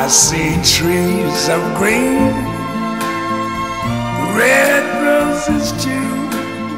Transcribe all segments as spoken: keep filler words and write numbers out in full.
I see trees of green, red roses too.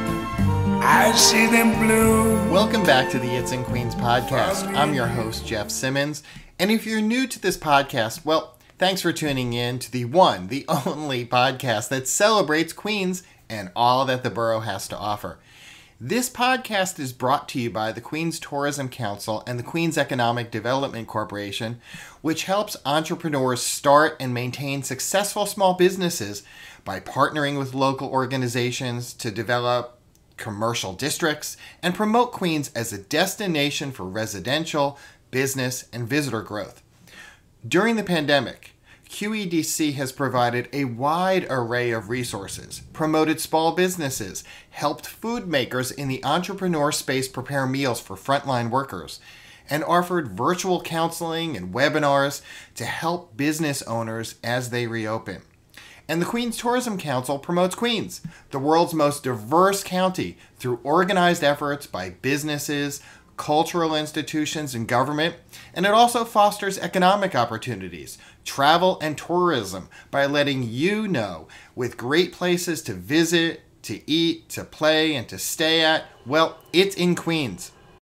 I see them bloom. Welcome back to the It's in Queens podcast. I'm your host, Jeff Simmons. And if you're new to this podcast, well, thanks for tuning in to the one, the only podcast that celebrates Queens and all that the borough has to offer. This podcast is brought to you by the Queens Tourism Council and the Queens Economic Development Corporation, which helps entrepreneurs start and maintain successful small businesses by partnering with local organizations to develop commercial districts and promote Queens as a destination for residential, business, and visitor growth. During the pandemic, Q E D C has provided a wide array of resources, promoted small businesses, helped food makers in the entrepreneur space prepare meals for frontline workers, and offered virtual counseling and webinars to help business owners as they reopen. And the Queens Tourism Council promotes Queens, the world's most diverse county, through organized efforts by businesses, cultural institutions, and government, and it also fosters economic opportunities, travel, and tourism by letting you know with great places to visit, to eat, to play, and to stay at. Well, it's in Queens.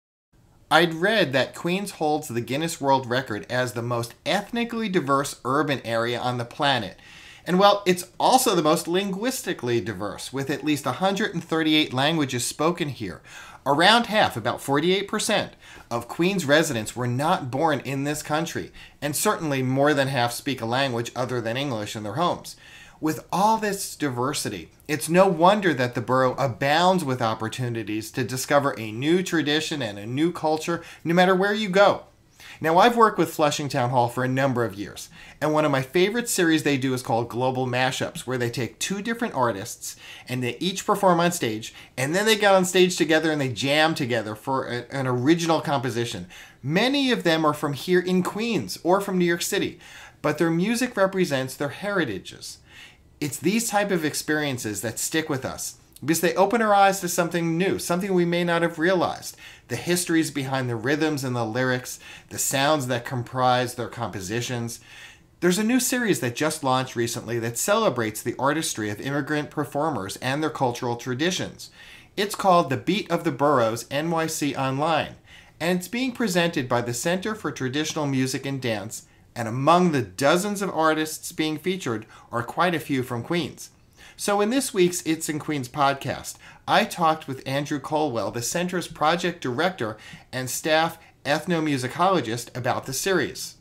I'd read that Queens holds the Guinness World Record as the most ethnically diverse urban area on the planet. And well, it's also the most linguistically diverse, with at least one hundred thirty-eight languages spoken here. Around half, about forty-eight percent, of Queens residents were not born in this country, and certainly more than half speak a language other than English in their homes. With all this diversity, it's no wonder that the borough abounds with opportunities to discover a new tradition and a new culture no matter where you go. Now, I've worked with Flushing Town Hall for a number of years, and one of my favorite series they do is called Global Mashups, where they take two different artists and they each perform on stage, and then they get on stage together and they jam together for a, an original composition. Many of them are from here in Queens or from New York City, but their music represents their heritages. It's these type of experiences that stick with us, because they open our eyes to something new, something we may not have realized. The histories behind the rhythms and the lyrics, the sounds that comprise their compositions. There's a new series that just launched recently that celebrates the artistry of immigrant performers and their cultural traditions. It's called The Beat of the Boroughs N Y C Online, and it's being presented by the Center for Traditional Music and Dance, and among the dozens of artists being featured are quite a few from Queens. So in this week's It's in Queens podcast, I talked with Andrew Colwell, the center's project director and staff ethnomusicologist, about the series.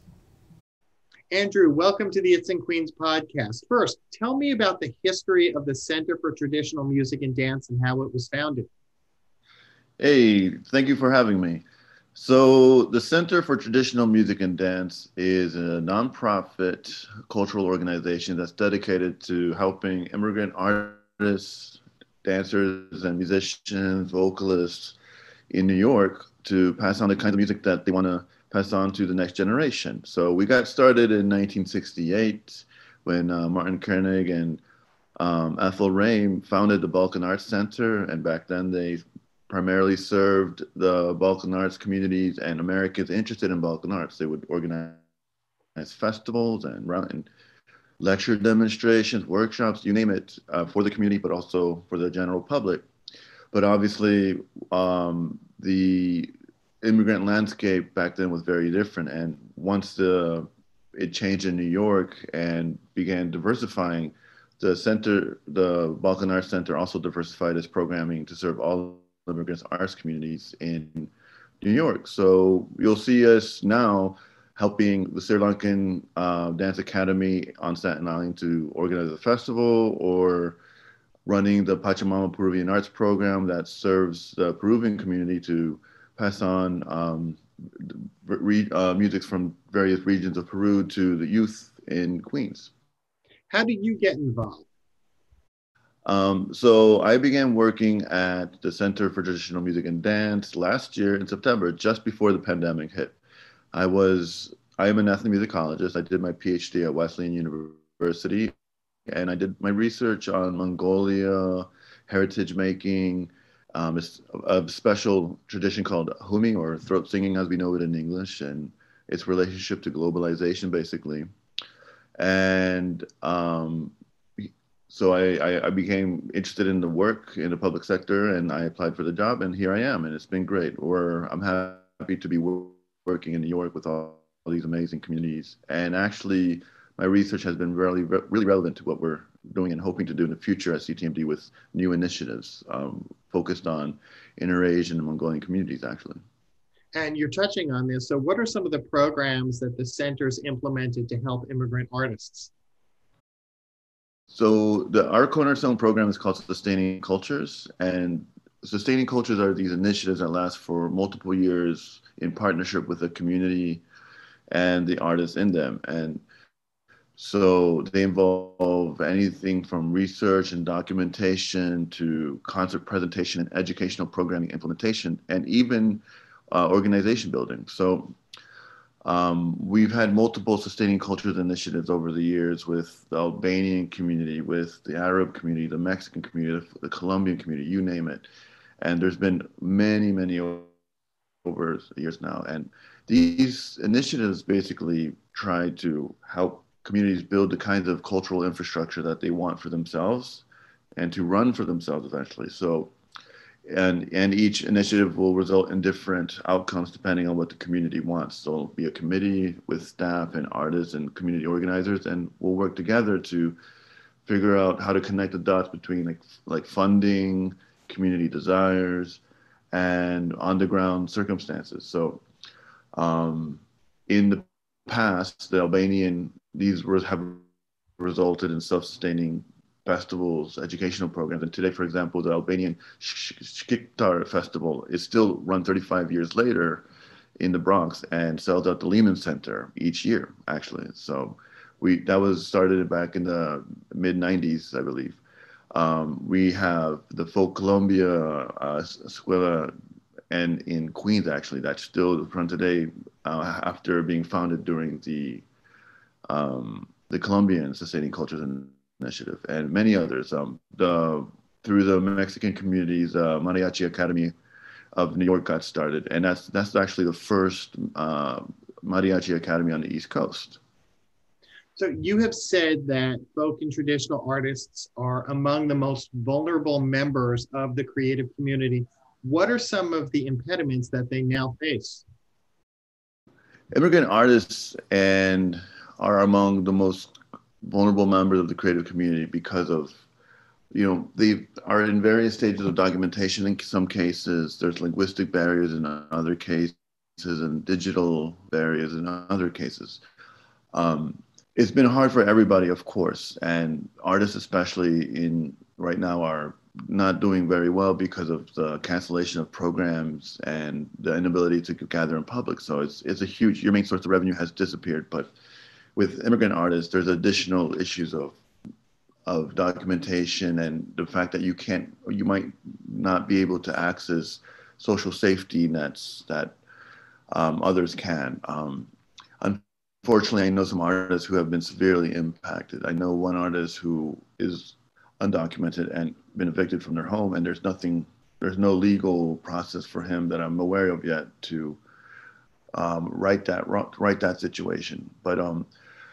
Andrew, welcome to the It's in Queens podcast. First, tell me about the history of the Center for Traditional Music and Dance and how it was founded. Hey, thank you for having me. So the Center for Traditional Music and Dance is a nonprofit cultural organization that's dedicated to helping immigrant artists, dancers, and musicians, vocalists in New York to pass on the kinds of music that they want to pass on to the next generation. So we got started in nineteen sixty-eight when uh, Martin Koenig and um, Ethel Rame founded the Balkan Arts Center, and back then they primarily served the Balkan arts communities and Americans interested in Balkan arts. They would organize festivals and run and lecture demonstrations, workshops, you name it, uh, for the community, but also for the general public. But obviously, um, the immigrant landscape back then was very different. And once the it changed in New York and began diversifying, the center, the Balkan Arts Center, also diversified its programming to serve all immigrants arts communities in New York. So you'll see us now helping the Sri Lankan uh, Dance Academy on Staten Island to organize a festival, or running the Pachamama Peruvian Arts Program that serves the Peruvian community to pass on um, re- uh, music from various regions of Peru to the youth in Queens. How did you get involved? Um, so I began working at the Center for Traditional Music and Dance last year in September, just before the pandemic hit. I was, I am an ethnomusicologist. I did my PhD at Wesleyan University, and I did my research on Mongolia, heritage making, um, a, a special tradition called humi, or throat singing as we know it in English, and its relationship to globalization, basically. And um, so I, I, I became interested in the work in the public sector, and I applied for the job, and here I am, and it's been great. Or I'm happy to be wor- working in New York with all, all these amazing communities. And actually, my research has been really, really relevant to what we're doing and hoping to do in the future at C T M D with new initiatives um, focused on inter-Asian and Mongolian communities, actually. And you're touching on this. So what are some of the programs that the center's implemented to help immigrant artists? So the our cornerstone program is called Sustaining Cultures, and Sustaining Cultures are these initiatives that last for multiple years in partnership with the community and the artists in them. And so they involve anything from research and documentation to concert presentation and educational programming implementation, and even uh, organization building. So um, we've had multiple sustaining cultures initiatives over the years with the Albanian community, with the Arab community, the Mexican community, the Colombian community, you name it. And there's been many, many over the years now. And these initiatives basically try to help communities build the kinds of cultural infrastructure that they want for themselves and to run for themselves eventually. So and and each initiative will result in different outcomes depending on what the community wants. So it'll be a committee with staff and artists and community organizers, and we'll work together to figure out how to connect the dots between like like funding, community desires, and on the ground circumstances. So um, in the past, the Albanian these were, have resulted in self-sustaining festivals, educational programs. And today, for example, the Albanian Shkiktar Festival is still run thirty-five years later in the Bronx and sells out the Lehman Center each year, actually. So we that was started back in the mid nineties, I believe. Um, we have the Folk Colombia uh, Escuela and in Queens, actually, that's still run today uh, after being founded during the um, the Colombian Sustaining Cultures Initiative, and many others. Um, the through the Mexican communities, uh, Mariachi Academy of New York got started, and that's that's actually the first uh, Mariachi Academy on the East Coast. So you have said that folk and traditional artists are among the most vulnerable members of the creative community. What are some of the impediments that they now face? Immigrant artists and are among the most vulnerable members of the creative community because of, you know, they are in various stages of documentation. In some cases, there's linguistic barriers in other cases, and digital barriers in other cases. Um, it's been hard for everybody, of course, and artists, especially in right now, are not doing very well because of the cancellation of programs and the inability to gather in public. So it's it's a huge, your main source of revenue has disappeared. But with immigrant artists, there's additional issues of of documentation and the fact that you can't, you might not be able to access social safety nets that um, others can. Um, unfortunately, I know some artists who have been severely impacted. I know one artist who is undocumented and been evicted from their home, and there's nothing, there's no legal process for him that I'm aware of yet to um, right that right that situation. But um,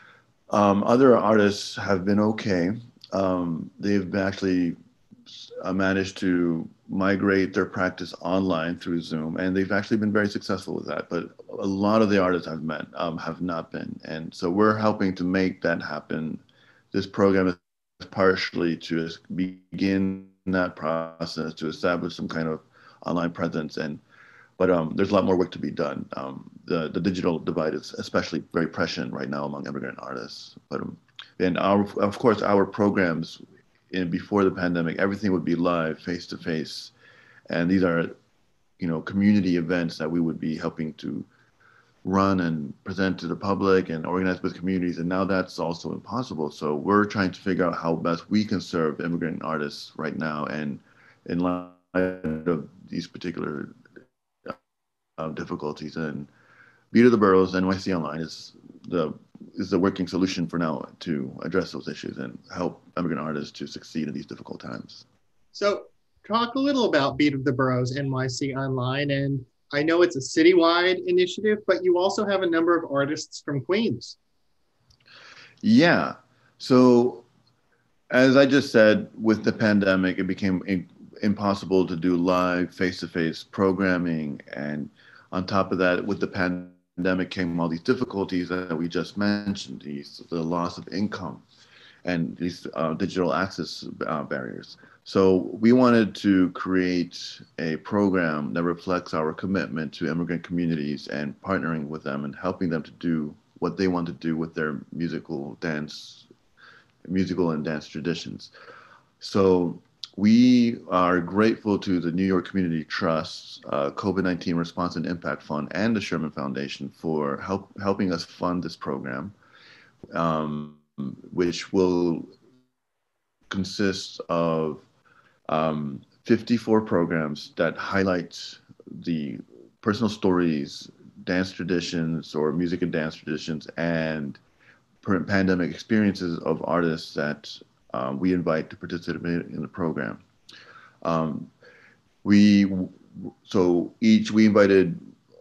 um, other artists have been okay. Um, they've actually uh, managed to migrate their practice online through Zoom, and they've actually been very successful with that. But a lot of the artists I've met um, have not been, and so we're helping to make that happen. This program is partially to begin that process to establish some kind of online presence, and but um, there's a lot more work to be done. Um, the the digital divide is especially very prescient right now among immigrant artists. But um, and our of course our programs in before the pandemic, everything would be live, face to face, and these are, you know, community events that we would be helping to run and present to the public and organize with communities, and now that's also impossible. So we're trying to figure out how best we can serve immigrant artists right now, and in light of these particular uh, difficulties. And Beat of the Boroughs, N Y C Online, is the is the working solution for now to address those issues and help immigrant artists to succeed in these difficult times. So talk a little about Beat of the Boroughs, N Y C Online, and I know it's a citywide initiative, but you also have a number of artists from Queens. Yeah. So as I just said, with the pandemic, it became in, impossible to do live face-to-face programming. And on top of that, with the pandemic came all these difficulties that we just mentioned, these, the loss of income and these uh, digital access uh, barriers. So we wanted to create a program that reflects our commitment to immigrant communities and partnering with them and helping them to do what they want to do with their musical dance, musical and dance traditions. So we are grateful to the New York Community Trust's uh, COVID nineteen Response and Impact Fund and the Sherman Foundation for help, helping us fund this program, um, which will consist of um, fifty-four programs that highlight the personal stories, dance traditions, or music and dance traditions, and pandemic experiences of artists that um, we invite to participate in the program. Um, we so each we invited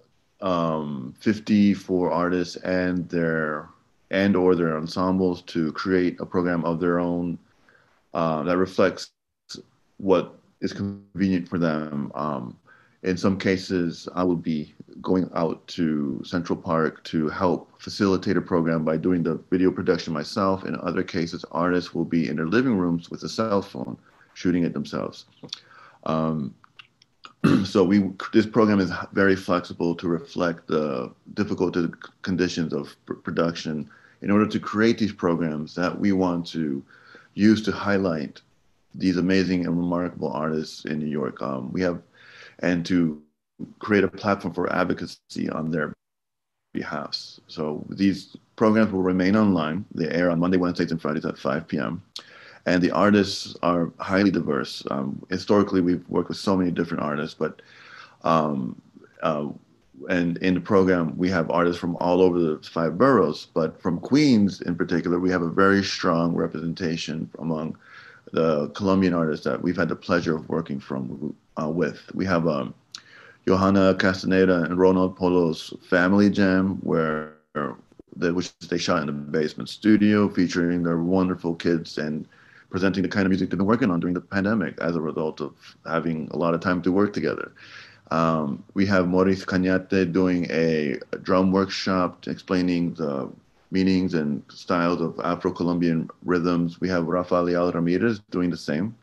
um, fifty-four artists and their and or their ensembles to create a program of their own uh, that reflects what is convenient for them. Um, in some cases, I will be going out to Central Park to help facilitate a program by doing the video production myself. In other cases, artists will be in their living rooms with a cell phone, shooting it themselves. Um, so we this program is very flexible to reflect the difficult conditions of pr- production in order to create these programs that we want to use to highlight these amazing and remarkable artists in New York. Um, we have, and to create a platform for advocacy on their behalfs. So these programs will remain online. They air on Monday, Wednesdays, and Fridays at five p.m. And the artists are highly diverse. Um, historically, we've worked with so many different artists, but um, uh, and in the program, we have artists from all over the five boroughs, but from Queens in particular, we have a very strong representation among the Colombian artists that we've had the pleasure of working from uh, with. We have um, Johanna Castaneda and Ronald Polo's Family Jam, where the, which they shot in the basement studio, featuring their wonderful kids and presenting the kind of music they've been working on during the pandemic as a result of having a lot of time to work together. Um, we have Maurice Cañate doing a, a drum workshop explaining the meanings and styles of Afro-Colombian rhythms. We have Rafael Ramirez doing the same.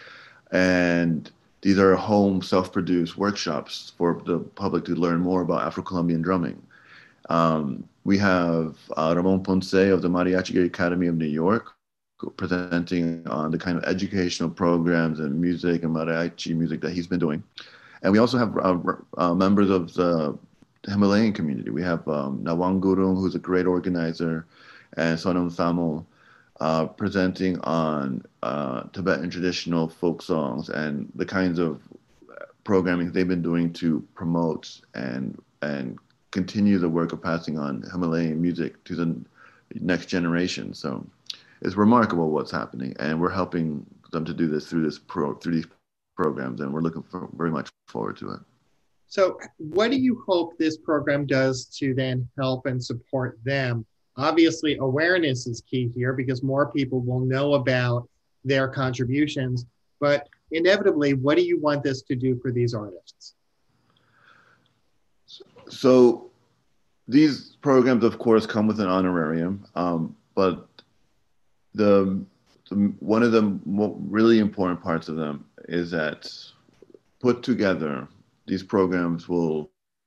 And these are home self-produced workshops for the public to learn more about Afro-Colombian drumming. Um, we have uh, Ramon Ponce of the Mariachi Academy of New York presenting on the kind of educational programs and music and mariachi music that he's been doing. And we also have uh, uh, members of the Himalayan community. We have um, Nawang Gurung, who's a great organizer, and Sonam Thamel uh, presenting on uh, Tibetan traditional folk songs and the kinds of programming they've been doing to promote and and continue the work of passing on Himalayan music to the next generation. So it's remarkable what's happening, and we're helping them to do this through this pro through these programs, and we're looking for, very much forward to it. So what do you hope this program does to then help and support them? Obviously, awareness is key here because more people will know about their contributions, but inevitably, what do you want this to do for these artists? So these programs, of course, come with an honorarium, um, but the, the one of the really important parts of them is that put together, these programs will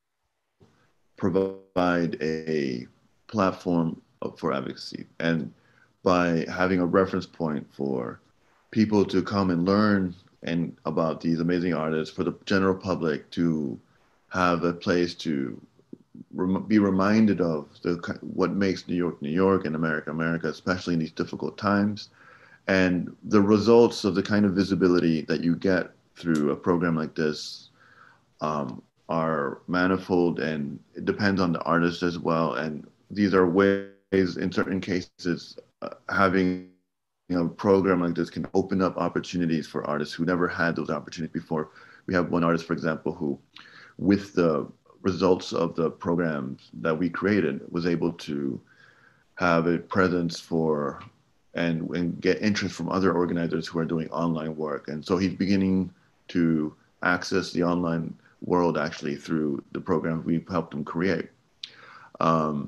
provide a platform for advocacy, and by having a reference point for people to come and learn and about these amazing artists, for the general public to have a place to rem be reminded of the what makes New York New York and America America, especially in these difficult times, and the results of the kind of visibility that you get through a program like this um, are manifold, and it depends on the artist as well. And these are ways, in certain cases, uh, having you know, a program like this can open up opportunities for artists who never had those opportunities before. We have one artist, for example, who, with the results of the programs that we created, was able to have a presence for and, and get interest from other organizers who are doing online work. And so he's beginning to access the online world actually through the programs we've helped him create. Um,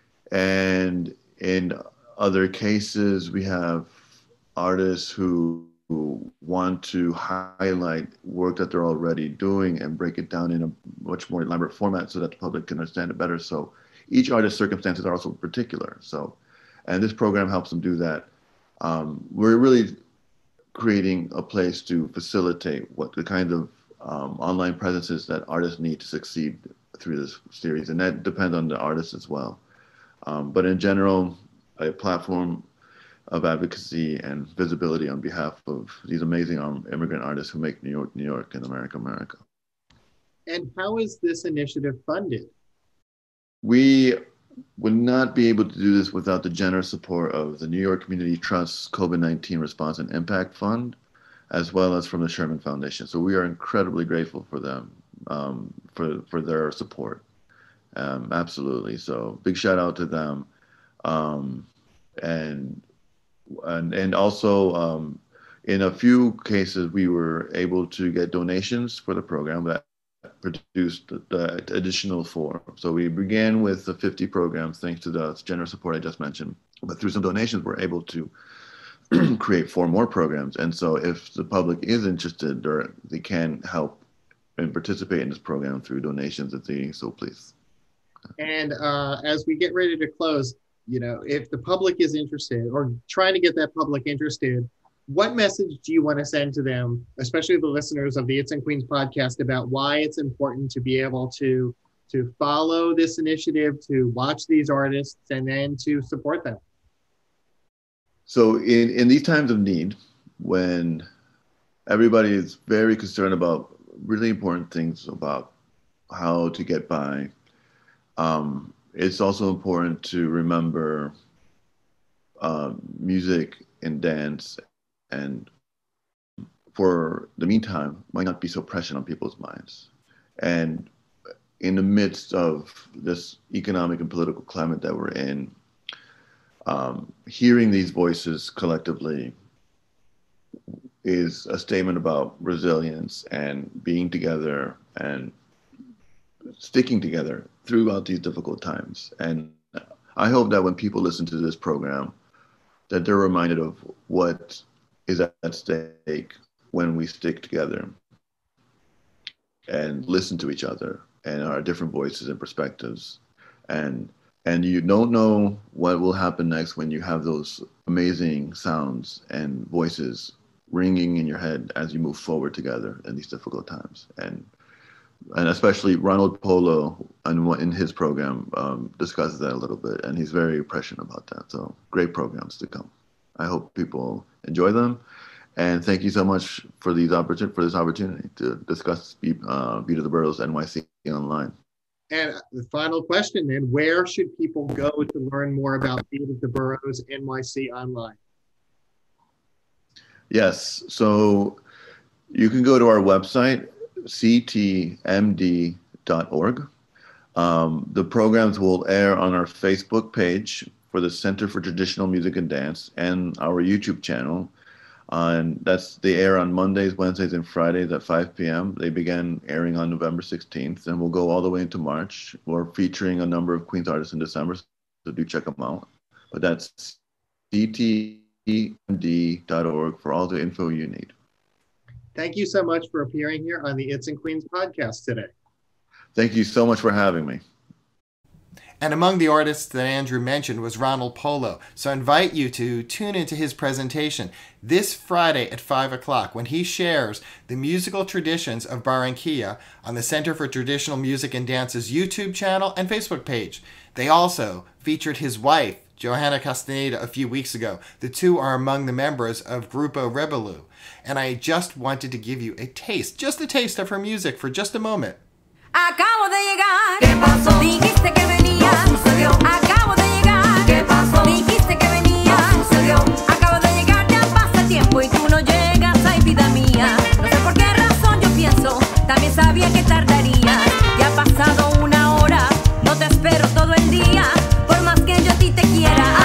and in other cases, we have artists who, who want to highlight work that they're already doing and break it down in a much more elaborate format so that the public can understand it better. So each artist's circumstances are also particular. So, and this program helps them do that. Um, we're really creating a place to facilitate what the kind of um, online presences that artists need to succeed through this series. And that depends on the artist as well. Um, but in general, a platform of advocacy and visibility on behalf of these amazing um, immigrant artists who make New York, New York, and America, America. And how is this initiative funded? We would not be able to do this without the generous support of the New York Community Trust's COVID nineteen Response and Impact Fund, as well as from the Sherman Foundation. So we are incredibly grateful for them, um, for, for their support. Um, absolutely. So big shout out to them. Um, and, and, and also um, in a few cases, we were able to get donations for the program that produced the, the additional four. So we began with the fifty programs, thanks to the generous support I just mentioned. But through some donations, we're able to create four more programs. And so if the public is interested, or they can help and participate in this program through donations if they so please. And uh, as we get ready to close, you know, if the public is interested or trying to get that public interested, what message do you want to send to them, especially the listeners of the It's and Queens podcast, about why it's important to be able to, to follow this initiative, to watch these artists, and then to support them? So in, in these times of need, when everybody is very concerned about really important things about how to get by, um, it's also important to remember uh, music and dance, and for the meantime, might not be so prescient on people's minds. And in the midst of this economic and political climate that we're in, um, hearing these voices collectively is a statement about resilience and being together and sticking together throughout these difficult times. And I hope that when people listen to this program, that they're reminded of what is at stake when we stick together and listen to each other and our different voices and perspectives. And and you don't know what will happen next when you have those amazing sounds and voices ringing in your head as you move forward together in these difficult times. And and especially Ronald Polo in, in his program um, discusses that a little bit, and he's very prescient about that. So great programs to come. I hope people enjoy them, and thank you so much for these opportun- for this opportunity to discuss uh, Beat of the Boroughs N Y C online. And the final question then, where should people go to learn more about Beat of the Boroughs N Y C online? Yes, so you can go to our website, c t m d dot org. Um, the programs will air on our Facebook page for the Center for Traditional Music and Dance and our YouTube channel. Uh, and that's they air on Mondays, Wednesdays, and Fridays at five p.m. They began airing on November sixteenth, and will go all the way into March. We're featuring a number of Queens artists in December, so do check them out. But that's c t m d dot org for all the info you need. Thank you so much for appearing here on the It's and Queens podcast today. Thank you so much for having me. And among the artists that Andrew mentioned was Ronald Polo. So I invite you to tune into his presentation this Friday at five o'clock when he shares the musical traditions of Barranquilla on the Center for Traditional Music and Dance's YouTube channel and Facebook page. They also featured his wife, Johanna Castaneda, a few weeks ago. The two are among the members of Grupo Rebelu. And I just wanted to give you a taste, just a taste of her music for just a moment. Acabo de llegar. ¿Qué pasó? Dijiste que venías. No sucedió. Acabo de llegar. ¿Qué pasó? Dijiste que venías. No sucedió. Acabo de llegar, ya pasa tiempo y tú no llegas. Ay, vida mía. No sé por qué razón yo pienso. También sabía que tardaría. Ya ha pasado una hora. No te espero todo el día. Por más que yo a ti te quiera.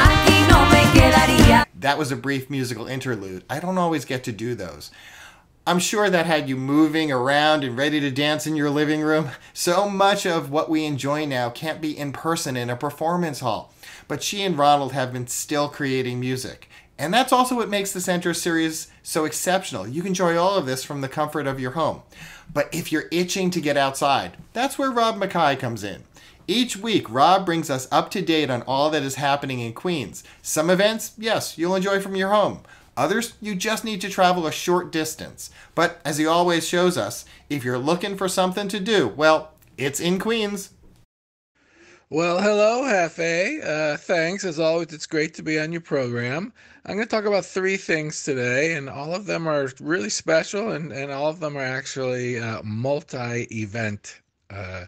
was a brief musical interlude. I don't always get to do those. I'm sure that had you moving around and ready to dance in your living room. So much of what we enjoy now can't be in person in a performance hall. But she and Ronald have been still creating music. And that's also what makes the Center series so exceptional. You can enjoy all of this from the comfort of your home. But if you're itching to get outside, that's where Rob Mackay comes in. Each week, Rob brings us up to date on all that is happening in Queens. Some events, yes, you'll enjoy from your home. Others, you just need to travel a short distance. But as he always shows us, if you're looking for something to do, well, it's in Queens. Well, hello, Hefe. Uh, thanks. As always, it's great to be on your program. I'm going to talk about three things today, and all of them are really special, and, and all of them are actually uh, multi-event. Uh,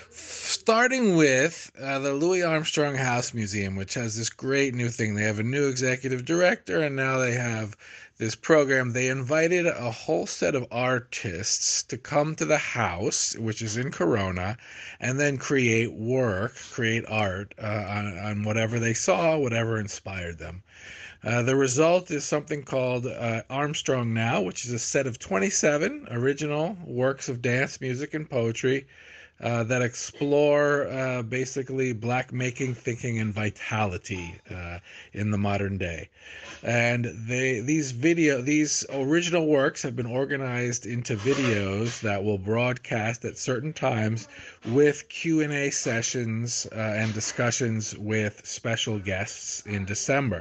starting with uh, the Louis Armstrong House Museum, which has this great new thing. They have a new executive director, and now they have this program. They invited a whole set of artists to come to the house, which is in Corona, and then create work, create art uh, on, on whatever they saw, whatever inspired them. Uh, the result is something called uh, Armstrong Now, which is a set of twenty-seven original works of dance, music, and poetry uh, that explore uh, basically Black making, thinking, and vitality uh, in the modern day. And they these video these original works have been organized into videos that will broadcast at certain times with Q and A sessions uh, and discussions with special guests in December.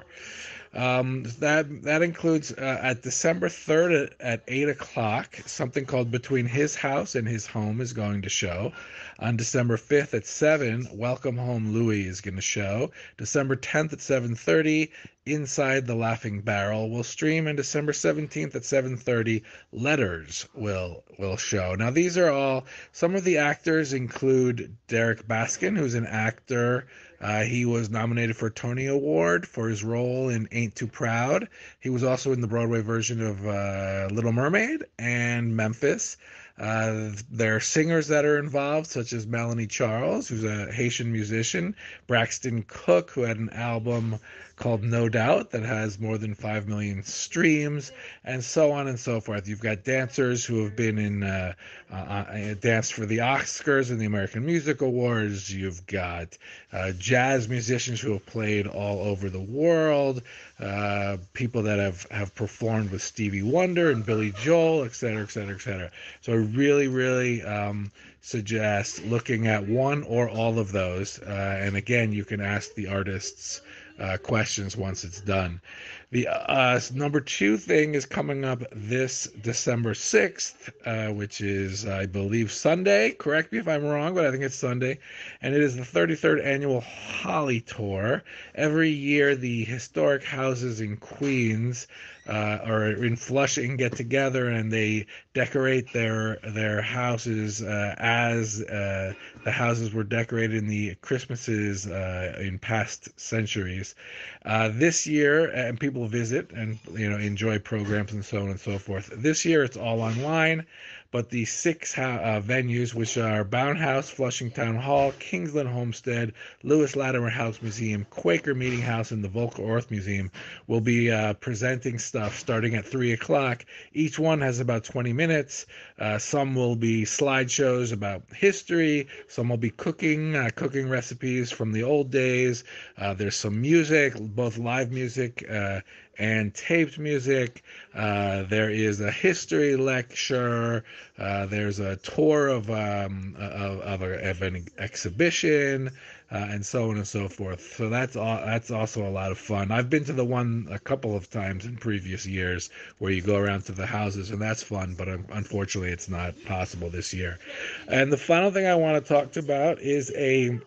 Um, that that includes uh, at December third at, at eight o'clock, something called Between His House and His Home is going to show. On December fifth at seven, Welcome Home Louie is going to show. December tenth at seven thirty, Inside the Laughing Barrel will stream. And December seventeenth at seven thirty, Letters will will show. Now, these are all, some of the actors include Derek Baskin, who's an actor. Uh, he was nominated for a Tony Award for his role in Ain't Too Proud. He was also in the Broadway version of uh, Little Mermaid and Memphis. Uh, there are singers that are involved, such as Melanie Charles, who's a Haitian musician, Braxton Cook, who had an album called No Doubt that has more than five million streams, and so on and so forth. You've got dancers who have been in uh, uh, uh, danced for the Oscars and the American Music Awards. You've got uh, jazz musicians who have played all over the world, uh, people that have, have performed with Stevie Wonder and Billy Joel, et cetera, et cetera, et cetera. So I really, really um, suggest looking at one or all of those. Uh, and again, you can ask the artists Uh, questions once it's done. The uh, number two thing is coming up this December sixth, uh, which is, I believe, Sunday. Correct me if I'm wrong, but I think it's Sunday. And it is the thirty-third annual HollyTour. Every year, the historic houses in Queens uh, or in Flushing get together and they decorate their their houses uh, as uh, the houses were decorated in the Christmases uh, in past centuries. Uh, this year, and people visit and you know enjoy programs and so on and so forth. This year, it's all online, but the six ha- uh, venues, which are Bound House, Flushing Town Hall, Kingsland Homestead, Lewis Latimer House Museum, Quaker Meeting House, and the Volker Orth Museum, will be uh, presenting stuff starting at three o'clock. Each one has about twenty minutes. Uh, some will be slideshows about history. Some will be cooking, uh, cooking recipes from the old days. Uh, there's some music, both live music uh, and taped music. Uh, there is a history lecture. Uh, there's a tour of um, of, of, a, of an exhibition, uh, and so on and so forth. So that's all. That's also a lot of fun. I've been to the one a couple of times in previous years where you go around to the houses, and that's fun. But um, unfortunately, it's not possible this year. And the final thing I want to talk about is a.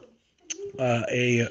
Uh, a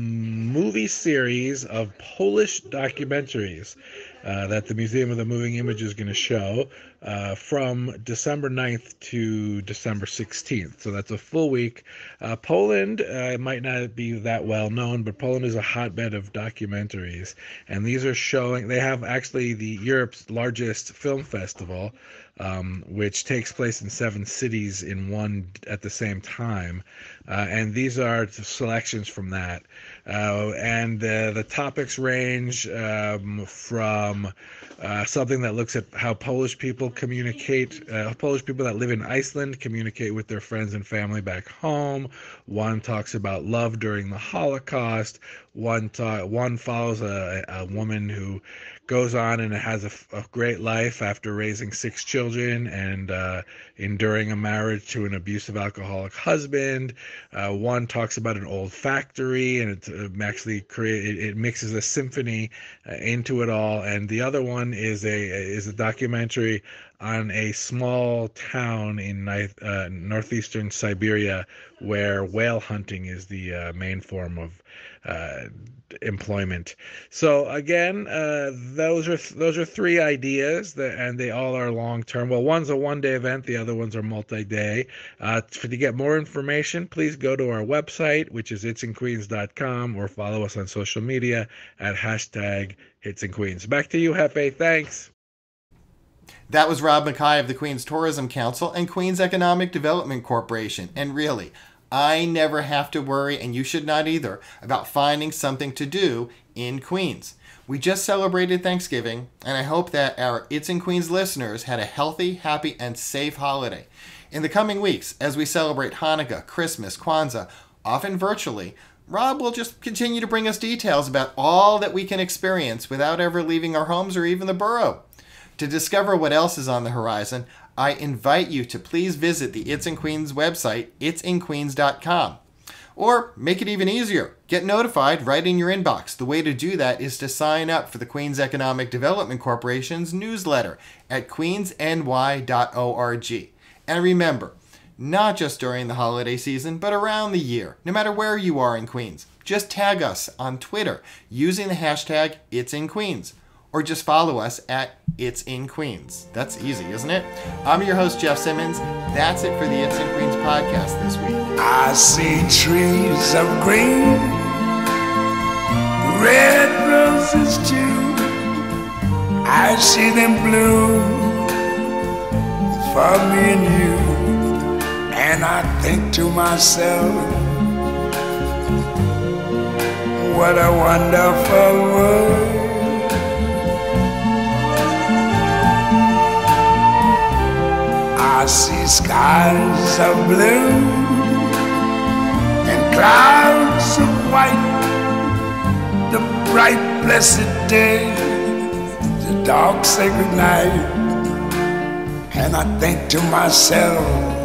movie series of Polish documentaries uh, that the Museum of the Moving Image is going to show. uh, from December ninth to December sixteenth. So that's a full week. Uh, Poland uh, might not be that well known, but Poland is a hotbed of documentaries. And these are showing, they have actually the Europe's largest film festival, um, which takes place in seven cities in one at the same time. Uh, and these are selections from that. Uh, and uh, the topics range um, from uh, something that looks at how Polish people communicate, uh, Polish people that live in Iceland communicate with their friends and family back home. One talks about love during the Holocaust. One ta- one follows a, a woman who goes on and has a, a great life after raising six children and uh, enduring a marriage to an abusive alcoholic husband. Uh, one talks about an old factory, and it uh, actually create it, it mixes a symphony uh, into it all. And the other one is a is a documentary on a small town in uh, northeastern Siberia where whale hunting is the uh, main form of uh, employment. So again, uh, those are those are three ideas, that, and they all are long term. Well, one's a one day event, the other ones are multi day. Uh, for, to get more information, please go to our website, which is its in queens dot com, or follow us on social media at hashtag hits in queens. Back to you, Hefe. Thanks. That was Rob Mackay of the Queens Tourism Council and Queens Economic Development Corporation. And really, I never have to worry, and you should not either, about finding something to do in Queens. We just celebrated Thanksgiving, and I hope that our It's in Queens listeners had a healthy, happy, and safe holiday. In the coming weeks, as we celebrate Hanukkah, Christmas, Kwanzaa, often virtually, Rob will just continue to bring us details about all that we can experience without ever leaving our homes or even the borough. To discover what else is on the horizon, I invite you to please visit the It's in Queens website, its in queens dot com. Or make it even easier, get notified right in your inbox. The way to do that is to sign up for the Queens Economic Development Corporation's newsletter at queens n y dot org. And remember, not just during the holiday season, but around the year, no matter where you are in Queens, just tag us on Twitter using the hashtag It's in Queens. Or just follow us at It's in Queens. That's easy, isn't it? I'm your host, Jeff Simmons. That's it for the It's in Queens podcast this week. I see trees of green, red roses too. I see them bloom for me and you. And I think to myself, what a wonderful world. I see skies of blue and clouds of white, the bright blessed day, the dark sacred night. And I think to myself,